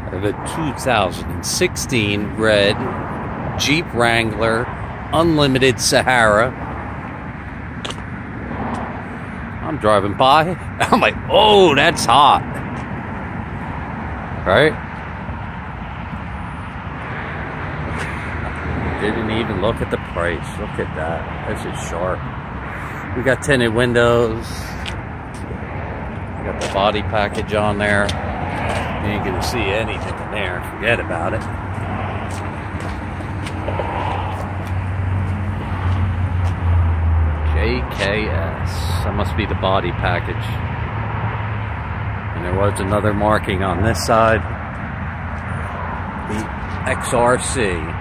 I have a 2016 red Jeep Wrangler Unlimited Sahara. I'm driving by. I'm like, oh, that's hot. Right? Didn't even look at the price. Look at that. This is sharp. We got tinted windows. We got the body package on there. You ain't gonna see anything in there. Forget about it. JKS. That must be the body package. And there was another marking on this side. The XRC.